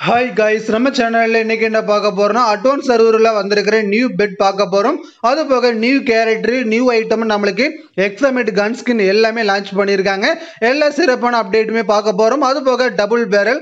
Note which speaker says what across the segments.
Speaker 1: Hi guys நம்ம சேனல்ல இன்னைக்கு என்ன பார்க்க போறோம்னா அட்வான்ஸ் சர்வர்ல வந்திருக்கிற நியூ பெட் பார்க்க போறோம். அது போக நியூ கேரக்டர் நியூ ஐட்டம் நமக்கு எக்ஸாமெட் கன் ஸ்கின் எல்லாமே லான்ச் பண்ணிருக்காங்க. எல்லா சிறப்பான அப்டேட்டுமே பார்க்க போறோம். அது போக டபுள் பேரல்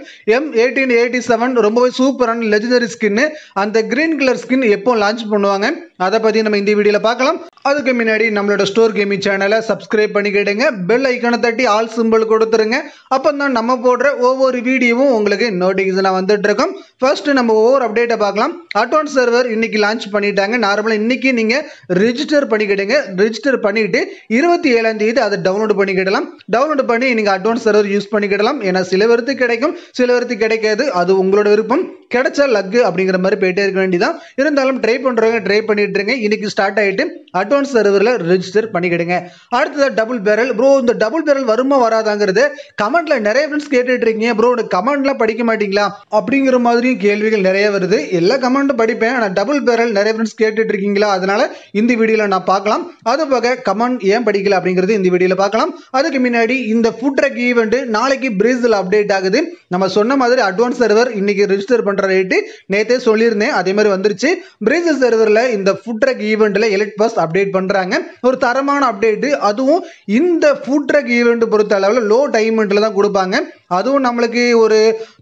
Speaker 1: M1887 ரொம்பவே சூப்பரான லெஜெண்டரி ஸ்கின். அந்த கிரீன் கலர் ஸ்கின் எப்போ லான்ச் பண்ணுவாங்க அத பத்தி நம்ம இந்த வீடியோல பார்க்கலாம். அதுக்கு முன்னாடி நம்மளோட ஸ்டோர் கேமிங் சேனலை சப்ஸ்கிரைப் பண்ணிக்கிடுங்க. பெல் ஐகானை தட்டி ஆல் சிம்பிள் கொடுத்துருங்க. அப்பதான் நம்ம போடுற ஒவ்வொரு வீடியோவும் உங்களுக்கு நோட்டிஃபிகேஷனா வந்துட்டு இருக்கும். ஃபர்ஸ்ட் நம்ம ஒவ்வொரு அப்டேட்டை பார்க்கலாம். அட்வான்ஸ் சர்வர் இன்னைக்கு லான்ச் பண்ணிட்டாங்க. நார்மலா இன்னைக்கு நீங்க ரெஜிஸ்டர் பண்ணிக்கிடுங்க. ரெஜிஸ்டர் பண்ணிட்டு 27ஆம் தேதி அதை டவுன்லோட் பண்ணிக்கிடலாம். டவுன்லோட் பண்ணி நீங்க அட்வான்ஸ் சர்வர் யூஸ் பண்ணிக்கிடலாம். ஏன்னா சில பேருக்கு கிடைக்கும், சில பேருக்கு கிடைக்காது. அது உங்களோட விருப்பம். கிடைச்சா லக்கு அப்படிங்கிற மாதிரி போயிட்டே இருக்க வேண்டியதான். இருந்தாலும் ட்ரை பண்றவங்க ட்ரை பண்ணிட்டு இருங்க. இன்னைக்கு ஸ்டார்ட் ஆயிட்டு அட்வான்ஸ் சர்வர்ல ரெஜிஸ்டர் பண்ணிக்கிடுங்க. அடுத்தது டபுள் பேரல். ப்ரோ இந்த டபுள் பேரல் வருமா வராதாங்கிறது கமெண்ட்ல நிறைய ஃப்ரெண்ட்ஸ் கேட்டுட்டு இருக்கீங்க. ப்ரோ கமெண்ட்லாம் படிக்க மாட்டீங்களா அப்படிங்கிற மாதிரி கேள்விகள் நிறைய வருது. எல்லா கமெண்ட்டும் படிப்பேன். ஆனால் டபுள் பேரல் நிறைய ஃப்ரெண்ட்ஸ் கேட்டுட்டு இருக்கீங்களா, அதனால இந்த வீடியோல நான் பார்க்கலாம். அது போக கமெண்ட் ஏன் படிக்கல அப்படிங்கிறது இந்த வீடியோல பார்க்கலாம். அதுக்கு முன்னாடி இந்த ஃபுட் ட்ரக் ஈவெண்ட் நாளைக்கு பிரேசில் அப்டேட் ஆகுது. நம்ம சொன்ன மாதிரி அட்வான்ஸ் சர்வர் இன்னைக்கு ரெஜிஸ்டர் பண்ற ரேட்டு நேத்தே சொல்லியிருந்தேன். அதே மாதிரி வந்துருச்சு. பிரேசில் சர்வர்ல இந்த ஃபுட் ட்ரக் ஈவெண்ட்ல எலைட் பாஸ் அப்டேட் பண்றாங்க. ஒரு தரமான அப்டேட். அதுவும் இந்த ஃபுட் ட்ரக் ஈவெண்ட் பொறுத்த அளவில் லோ டைமண்ட்ல தான் கொடுப்பாங்க. அதுவும் நம்மளுக்கு ஒரு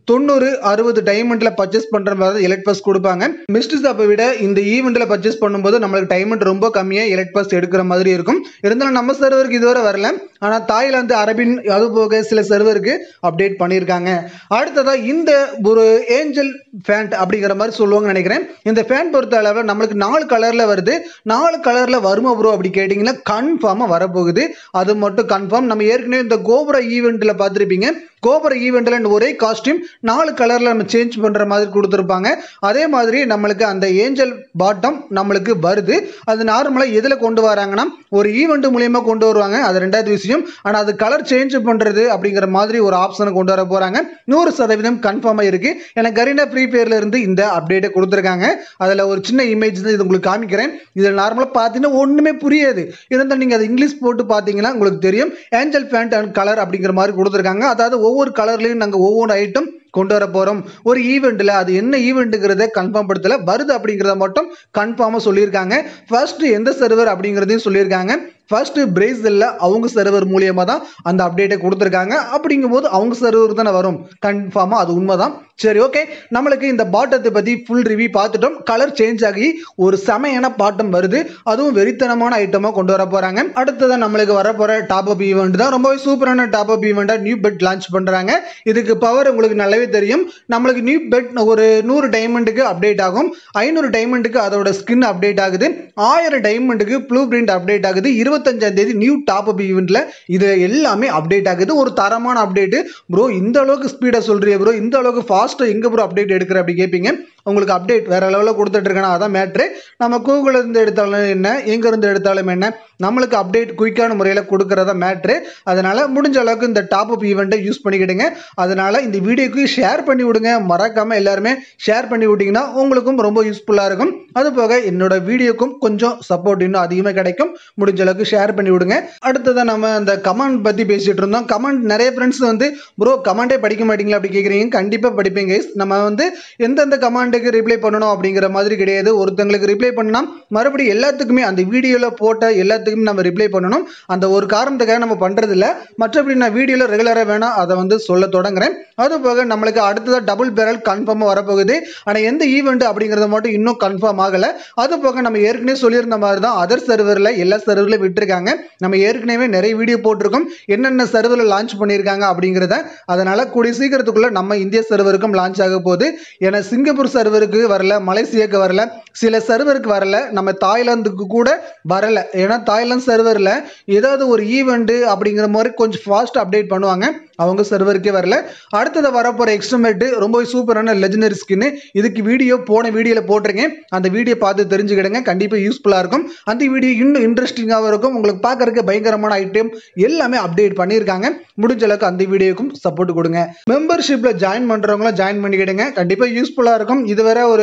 Speaker 1: 90-60 டைமண்ட்ல பர்ச்சேஸ் பண்ற மாதிரி எலைட் பாஸ் கொடுப்பாங்க. மிஸ்ட் ஷாப்பை விட இந்த ஈவெண்ட்ல பர்ச்சேஸ் பண்ணும்போது நம்மளுக்கு டைமண்ட் ரொம்ப கம்மியா எலைட் பாஸ் எடுக்கிற மாதிரி இருக்கும். இருந்தாலும் நம்ம சர்வருக்கு இதுவரை வரல. ஆனா தாய்லாந்து, அரபின், அது போக சில சர்வருக்கு அப்டேட் பண்ணியிருக்காங்க. அடுத்ததா இந்த ஒரு ஏஞ்சல் ஃபேண்ட் அப்படிங்கிற மாதிரி சொல்லுவாங்க நினைக்கிறேன். இந்த ஃபேண்ட் பொறுத்த அளவில் நம்மளுக்கு 4 கலர்ல வருது. 4 கலர்ல வருமா ப்ரோ அப்படி கேட்டீங்கன்னா கன்ஃபார்மா வரப்போகுது. அது மட்டும் கன்ஃபார்ம். நம்ம ஏற்கனவே இந்த கோபுர ஈவெண்ட்ல பார்த்துருப்பீங்க. கோபுர ஈவெண்ட்ல ஒரே காஸ்டியூம் 4 கலர்ல நம்ம சேஞ்ச் பண்ற மாதிரி கொடுத்துருப்பாங்க. அதே மாதிரி நம்மளுக்கு அந்த ஏஞ்சல் பாட்டம் நம்மளுக்கு வருது. அது நார்மலா எதுல கொண்டு வராங்கன்னா ஒரு ஈவெண்ட் மூலியமா கொண்டு வருவாங்க. அது ரெண்டாவது விஷயம். ஆனா அது கலர் சேஞ்ச் பண்றது அப்படிங்கிற மாதிரி ஒரு ஆப்ஷனை கொண்டு வர போறாங்க. 100% கன்ஃபார்மா இருக்கு. எனக்கு கரீனா ஃப்ரீ ஃபயர்ல இருந்து இந்த அப்டேட்டை கொடுத்துருக்காங்க. அதுல ஒரு சின்ன இமேஜ் தான் இது உங்களுக்கு காமிக்கிறேன். இதுல நார்மலா பார்த்தீங்கன்னா ஒண்ணுமே புரியாது. இருந்தாலும் நீங்க அது இங்கிலீஷ் போட்டு பார்த்தீங்கன்னா உங்களுக்கு தெரியும். ஏஞ்சல் ஃபேண்ட் அண்ட் கலர் அப்படிங்கிற மாதிரி கொடுத்துருக்காங்க. அதாவது ஒவ்வொரு கலர்லயும் நாங்க ஒவ்வொரு ஐட்டம் கொண்டு வர போறோம். ஒரு ஈவெண்ட்ல அது என்ன ஈவெண்ட்ங்கிறத கன்ஃபார்ம் படுத்தல. வருது அப்படிங்கிறத மட்டும் கன்ஃபார்மா சொல்லியிருக்காங்க. ஃபர்ஸ்ட் எந்த சர்வர் அப்படிங்கிறதையும் சொல்லியிருக்காங்க. ஃபர்ஸ்ட் பிரேசில்ல அவங்க சர்வர் மூலியமா தான் அந்த அப்டேட்டை கொடுத்துருக்காங்க. அப்படிங்கும்போது அவங்க சர்வர் தானே வரும். கன்ஃபார்மா அது உண்மைதான். சரி, ஓகே. நம்மளுக்கு இந்த பாட்டத்தை பத்தி ஃபுல் ரிவ்யூ பார்த்துட்டோம். கலர் சேஞ்ச் ஆகி ஒரு செமையான பாட்டம் வருது. அதுவும் வெறித்தனமான ஐட்டமா கொண்டு வர போறாங்க. அடுத்ததான் நம்மளுக்கு வரப்போற டாப் அப் ஈவெண்ட் தான். ரொம்பவே சூப்பரான டாப் அப் ஈவெண்டா நியூ பெட் லான்ச் பண்றாங்க. இதுக்கு பவர் உங்களுக்கு நல்லாவே தெரியும். நம்மளுக்கு நியூ பெட் ஒரு 100 டைமண்டுக்கு அப்டேட் ஆகும். 500 டைமண்டுக்கு அதோட ஸ்கின் அப்டேட் ஆகுது. 1000 டைமண்டுக்கு ப்ளூ பிரிண்ட் அப்டேட் ஆகுது. 25ஆம் தேதி நியூ டாப் அப் ஈவெண்ட்ல இது எல்லாமே அப்டேட் ஆகுது. ஒரு தரமான அப்டேட். ப்ரோ இந்த அளவுக்கு ஸ்பீடா சொல்றீங்க ப்ரோ, இந்த அளவுக்கு ஃபாஸ்டா எங்க ப்ரோ அப்டேட் எடுக்கிற அப்படி கேட்பீங்க. உங்களுக்கு அப்டேட் வேற லெவலில் கொடுத்துட்டு இருக்கேன்னா அதான் மேட்ரு. நம்ம கூகுள் இருந்து எடுத்தாலும் என்ன, எங்க இருந்து எடுத்தாலும் என்ன, நம்மளுக்கு அப்டேட் குயிக்கான முறையில் கொடுக்கறதா மேட்ரு. அதனால முடிஞ்ச அளவுக்கு இந்த டாப் அப் ஈவெண்ட்டை யூஸ் பண்ணிக்கிடுங்க. அதனால இந்த வீடியோக்கு ஷேர் பண்ணி விடுங்க. மறக்காம எல்லாருமே ஷேர் பண்ணி விட்டீங்கன்னா உங்களுக்கும் ரொம்ப யூஸ்ஃபுல்லா இருக்கும். அது போக என்னோட வீடியோக்கும் கொஞ்சம் சப்போர்ட் இன்னும் அதிகமாக கிடைக்கும். முடிஞ்ச அளவுக்கு ஷேர் பண்ணி விடுங்க. அடுத்ததான் நம்ம அந்த கமெண்ட் பத்தி பேசிட்டு இருந்தோம். கமெண்ட் நிறைய ஃப்ரெண்ட்ஸ் வந்து ப்ரோ கமெண்டே படிக்க மாட்டீங்களா அப்படி கேட்குறீங்க. கண்டிப்பா படிப்பேங்க. நம்ம வந்து எந்தெந்த கமெண்ட்டுக்கு ரிப்ளை பண்ணணும் அப்படிங்கிற மாதிரி கிடையாது. ஒருத்தங்களுக்கு ரிப்ளை பண்ணா மறுபடியும் எல்லாத்துக்குமே அந்த வீடியோல போட்ட எல்லாத்துக்குமே நம்ம ரிப்ளை பண்ணணும். அந்த ஒரு காரணத்துக்காக நம்ம பண்றது இல்ல. மற்றபடி நான் வீடியோல ரெகுலரா வேணா அதை வந்து சொல்ல தொடங்குறேன். அது போக நம்மளுக்கு அடுத்ததா டபுள் பேரல் கன்ஃபார்மா வரப்போகுது. ஆனா எந்த ஈவெண்ட் அப்படிங்கறத மட்டும் இன்னும் கன்ஃபார்ம் ஆகல. அது போக நம்ம ஏற்கனவே சொல்லியிருந்த மாதிரி தான் அதர் சர்வர்ல எல்லா சர்வர்ல விட்டுருக்காங்க. நம்ம ஏற்கனவே நிறைய வீடியோ போட்டிருக்கோம் என்னென்ன சர்வர்ல லான்ச் பண்ணியிருக்காங்க அப்படிங்கிறத. அதனால கூடிய சீக்கிரத்துக்குள்ள நம்ம இந்திய சர்வருக்கும் லான்ச் ஆக போகுது. ஏன்னா சிங்கப்பூர் சர்வருக்கு வரல, மலேசியாவுக்கு வரல, சில சர்வருக்கு வரல, நம்ம தாய்லாந்துக்கு கூட வரல. ஏன்னா தாய்லாந்து சர்வர்ல ஏதாவது ஒரு ஈவெண்ட் அப்படிங்கிற மாதிரி கொஞ்சம் ஃபாஸ்ட் அப்டேட் பண்ணுவாங்க. அவங்க சர்வருக்கே வரல. அடுத்தது வரப்போற எக்ஸ்ட்ரமேட் ரொம்ப சூப்பரான லெஜெண்டரி ஸ்கின். இதுக்கு வீடியோ போன வீடியோல போட்டிருக்கேன். அந்த வீடியோ பார்த்து தெரிஞ்சுக்கிடுங்க. கண்டிப்பா யூஸ்ஃபுல்லா இருக்கும். அந்த வீடியோ இன்னும் இன்ட்ரெஸ்டிங்காக இருக்கும். உங்களுக்கு பார்க்கறதுக்கு பயங்கரமான ஐட்டம் எல்லாமே அப்டேட் பண்ணியிருக்காங்க. முடிஞ்ச அளவுக்கு அந்த வீடியோக்கும் சப்போர்ட் கொடுங்க. மெம்பர்ஷிப்ல ஜாயின் பண்றவங்கள ஜாயின் பண்ணிக்கிடுங்க. கண்டிப்பா யூஸ்ஃபுல்லா இருக்கும். இதுவரை ஒரு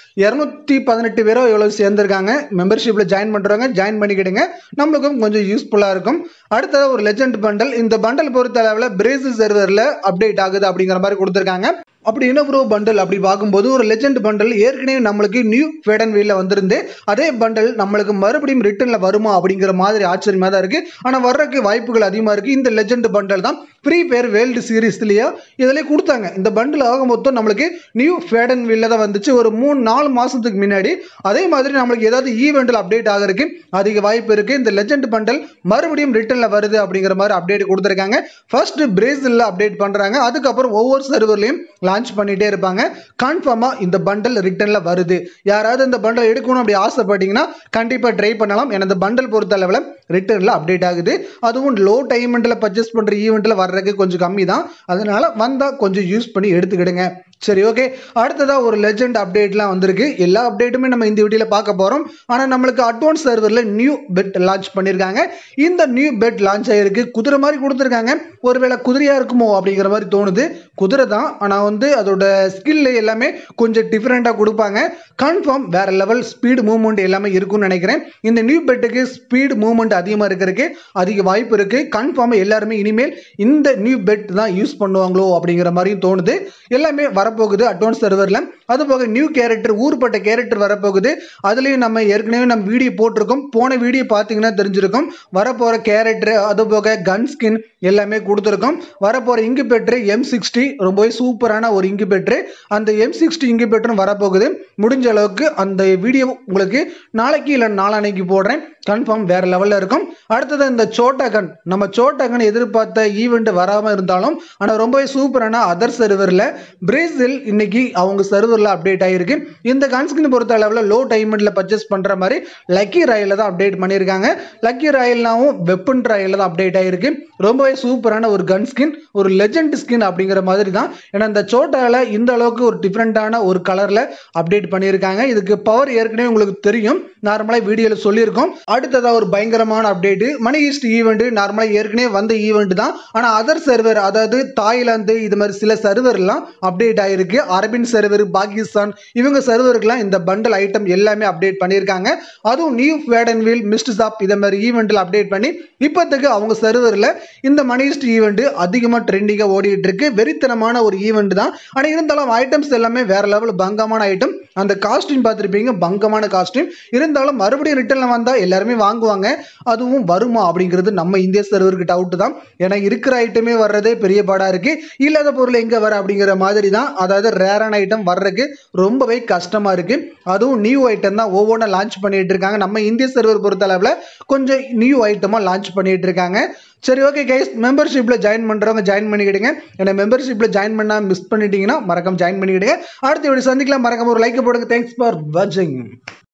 Speaker 1: 218 பேரோ எவ்வளவு சேர்ந்திருக்காங்க. மெம்பர்ஷிப்ல ஜாயின் பண்றவங்க ஜாயின் பண்ணிக்கிடுங்க. நம்மளுக்கும் கொஞ்சம் யூஸ்ஃபுல்லா இருக்கும். அடுத்தது ஒரு லெஜெண்ட் பண்டல். இந்த பண்டல் பொறுத்த அளவில் பிரேசில் சர்வர்ல அப்டேட் ஆகுது அப்படிங்கிற மாதிரி கொடுத்துருக்காங்க. அப்படி என்ன ப்ரோ பண்டல் அப்படி பார்க்கும்போது ஒரு லெஜெண்ட் பண்டல் ஏற்கனவே நம்மளுக்கு நியூ ஃபேட் அண்ட் வீல்ல வந்திருந்து அதே பண்டல் நம்மளுக்கு மறுபடியும் ரிட்டர்ன்ல வருமா அப்படிங்கிற மாதிரி ஆச்சரியமா தான் இருக்கு. ஆனால் வர்றதுக்கு வாய்ப்புகள் அதிகமாக இருக்கு. இந்த லெஜெண்ட் பண்டல் தான் ஃப்ரீ ஃபயர் வேர்ல்டு சீரீஸ்லயே இதிலே கொடுத்தாங்க. இந்த பண்டில் ஆக மொத்தம் நம்மளுக்கு நியூ ஃபேட் அண்ட் வீல்ல தான் வந்துச்சு ஒரு 3-4 மாசத்துக்கு முன்னாடி. அதே மாதிரி நம்மளுக்கு ஏதாவது ஈவெண்ட்ல அப்டேட் ஆகிறதுக்கு அதிக வாய்ப்பு இருக்கு. இந்த லெஜெண்ட் பண்டல் மறுபடியும் ரிட்டர்ன்ல வருது அப்படிங்கிற மாதிரி அப்டேட் கொடுத்துருக்காங்க. ஃபர்ஸ்ட் பிரேசில்ல அப்டேட் பண்றாங்க, அதுக்கப்புறம் ஒவ்வொரு சர்வர்லையும் லான்ச் பண்ணிட்டே இருப்பாங்க. கன்ஃபார்மா இந்த பண்டல் ரிட்டர்ன்ல வருது. யாராவது இந்த பண்டல் எடுக்கணும் அப்படி ஆசைப்பட்டீங்கன்னா கண்டிப்பா ட்ரை பண்ணலாம். ஏன்னா இந்த பண்டல் பொறுத்த அளவில் ரிட்டர்ன்ல அப்டேட் ஆகுது. அதுவும் லோ டைமண்ட்ல பர்ச்சேஸ் பண்ற ஈவெண்ட்ல வர்றதுக்கு கொஞ்சம் கம்மி தான். அதனால வந்தா கொஞ்சம் யூஸ் பண்ணி எடுத்துக்கிடுங்க. சரி, ஓகே. அடுத்ததா ஒரு லெஜெண்ட் அப்டேட்லாம் வந்திருக்கு. எல்லா அப்டேட்டுமே நம்ம இந்த வீடியோல பார்க்க போறோம். ஆனா நம்மளுக்கு அட்வான்ஸ் சர்வர்ல நியூ பெட் லான்ச் பண்ணிருக்காங்க. இந்த நியூ பெட் லான்ச் ஆயிருக்கு. குதிரை மாதிரி கொடுத்துருக்காங்க. ஒருவேளை குதிரையா இருக்குமோ அப்படிங்கிற மாதிரி தோணுது. குதிரை தான், ஆனா அதோட ஸ்கில் எல்லாமே கொஞ்சம் டிஃபரெண்டா கொடுப்பாங்க. கன்ஃபார்ம் வேற லெவல் ஸ்பீடு மூவ்மெண்ட் எல்லாமே இருக்கும்னு நினைக்கிறேன். இந்த நியூ பெட்டுக்கு ஸ்பீடு மூவ்மெண்ட் அதிகமா இருக்கிறதுக்கு அதிக வாய்ப்பு இருக்கு. கன்ஃபார்ம் எல்லாருமே இனிமேல் இந்த நியூ பெட் தான் யூஸ் பண்ணுவாங்களோ அப்படிங்கிற மாதிரியும் தோணுது. எல்லாமே வரப்போகுது அட்வான்ஸ் சர்வர்ல. அது போக நியூ கேரக்டர், ஊர்பட்ட கேரக்டர் வரப்போகுது. அதுலயும் நம்ம ஏற்கனவே நம்ம வீடியோ போட்டிருக்கோம். போன வீடியோ பார்த்தீங்கன்னா தெரிஞ்சிருக்கும். வரப்போற கேரக்டர், அது போக கன் ஸ்கின் எல்லாமே கொடுத்துருக்கோம். வரப்போற இன்குபேட்டர் M60 ரொம்பவே சூப்பரான ஒரு இன்குபேட்டர். அந்த M60 இன்குபேட்டரும் வரப்போகுது. முடிஞ்ச அளவுக்கு அந்த வீடியோ உங்களுக்கு நாளைக்கு இல்லை நாளானைக்கு போடுறேன். கன்ஃபார்ம் வேற லெவல்ல இருக்கும். அடுத்தது இந்த சோட்டாகன், நம்ம சோட்டாகன் எதிர்பார்த்த ஈவெண்ட் வராம இருந்தாலும் ஆனா ரொம்பவே சூப்பரான அதர் சர்வர்ல பிரேசில் இன்னைக்கு அவங்க சர்வர்ல அப்டேட் ஆயிருக்கு. இந்த கன்ஸ்கின் பொறுத்த அளவில் லோ டைமண்ட்ல பர்ச்சேஸ் பண்ற மாதிரி லக்கி ராயில தான் அப்டேட் பண்ணியிருக்காங்க. லக்கி ராயல்னாவும் வெப்பன் ராயில தான் அப்டேட் ஆயிருக்கு. ரொம்பவே சூப்பரான ஒரு கன் ஸ்கின், ஒரு லெஜெண்ட் ஸ்கின் அப்படிங்கிற மாதிரி தான். ஏன்னா இந்த சோட்டால இந்த அளவுக்கு ஒரு டிஃப்ரெண்டான ஒரு கலர்ல அப்டேட் பண்ணியிருக்காங்க. இதுக்கு பவர் ஏற்கனவே உங்களுக்கு தெரியும், நார்மலா வீடியோல சொல்லியிருக்கோம். அடுத்ததா ஒரு பயங்கரமான அப்டேட், மணி ஈஸ்ட் ஈவெண்ட். நார்மலா ஏற்கனவே வந்த ஈவெண்ட் தான், ஆனா அதர் சர்வர், அதாவது தாய்லாந்து இது மாதிரி சில சர்வர்லாம் அப்டேட் ஆயிருக்கு. அரபின் சர்வர், பாகிஸ்தான் இவங்க சர்வருக்குலாம் இந்த பண்டல் ஐட்டம் எல்லாமே அப்டேட் பண்ணியிருக்காங்க. அதுவும் new fade and wheel, mist shop இதை மாதிரி ஈவெண்ட்ல அப்டேட் பண்ணி இப்போதைக்கு அவங்க சர்வர்ல இந்த மணி ஈஸ்ட் ஈவெண்ட் அதிகமா ட்ரெண்டிங்கா ஓடிட்டு இருக்கு. வெறித்தனமான ஒரு ஈவெண்ட் தான். ஆனா இருந்தாலும் ஐட்டம்ஸ் எல்லாமே வேற லெவல் பங்கமான ஐட்டம். அந்த காஸ்டியூம் பார்த்துருப்பீங்க, பங்கமான காஸ்டியூம். இருந்தாலும் மறுபடியும் ரிட்டர்ன்ல வந்தா எல்லாருமே வாங்குவாங்க. அதுவும் வருமா அப்படிங்கிறது நம்ம இந்திய சர்வருக்கு டவுட் தான். ஏன்னா இருக்கிற ஐட்டமே வர்றதே பெரிய பாடா இருக்கு. இல்லாத பொருள் எங்க வர அப்படிங்கிற மாதிரி தான். அதாவது ரேரான ஐட்டம் வர்றதுக்கு ரொம்பவே கஷ்டமா இருக்கு. அதுவும் நியூ ஐட்டம் தான் ஒவ்வொன்றா லான்ச் பண்ணிட்டு இருக்காங்க. நம்ம இந்திய சர்வர் பொறுத்த அளவில் கொஞ்சம் நியூ ஐட்டமா லான்ச் பண்ணிட்டு இருக்காங்க. சரி, ஓகே கைஸ், மெம்பர்ஷிப்ல ஜாயின் பண்றவங்க ஜாயின் பண்ணிக்கிடுங்க. ஏன்னா மெம்பர்ஷிப்ல ஜாயின் பண்ணா மிஸ் பண்ணிட்டீங்கன்னா மறக்காம ஜாயின் பண்ணிக்கிடுங்க. அடுத்த வீடியோ சந்திக்கலாம். மறக்காம ஒரு லைக் போடுங்க. தேங்க்ஸ் ஃபார் வாட்சிங்.